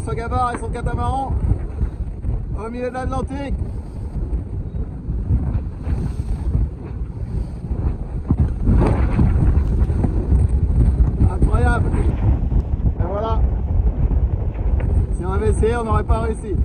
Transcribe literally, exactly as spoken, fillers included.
François Gabard et son catamaran au milieu de l'Atlantique. Incroyable. Et voilà. Si on avait essayé, on n'aurait pas réussi.